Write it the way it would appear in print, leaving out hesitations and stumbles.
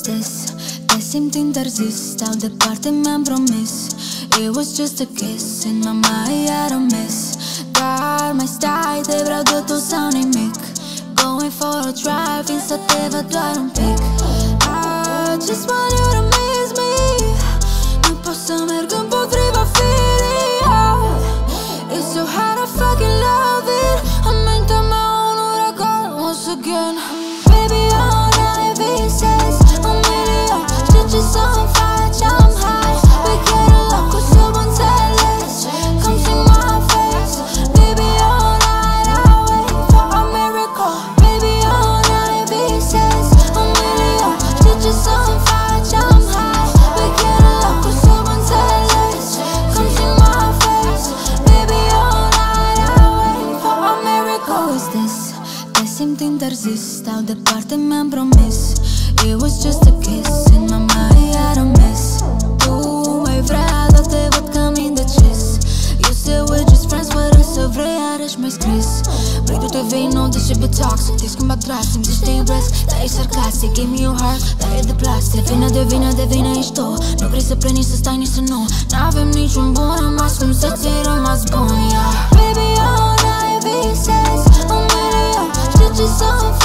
this? Te simt interzis, stau departe, mi-am promis. It was just a kiss, in mama iar a miss. Dar mai stai, te vreau de tot sau nimic. Going for a drive, vin să te văd doar un pic. I just want you to miss me. Nu pot să merg împotriva firii. It's so hard to fucking love it. În mintea mea un uragan once again. Baby, all I visez un milion. Știu ce să-mi faci, I'm high. We get along cu subînțeles. Come see my face. Baby, all night I wait for a miracle. Baby, all I visez un milion. Știu ce să-mi faci, I'm high. We get along cu subînțeles. Come see my face. Baby, all night I wait for a miracle. Is this? Te simt interzis, stau departe, mi-am promis. It was just a kiss, in my mind iar a miss. Tu mai vrea, dar te văd cam indecis. You said we're just friends, fără să vrei, iarăși mi-ai scris. Vrei tu te vei, nu de ce be toxic. Te schimba drastic, zici te iubesc, dar e sarcastic. Give me your heart, dar e de plastic. De vină ești tu. Nu vrei să pleci, nici să stai, nici să nu. N-avem niciun bun rămas, cum să ți-ai rămas bun, yeah. Baby, all I visez un milion. Știu ce să-mi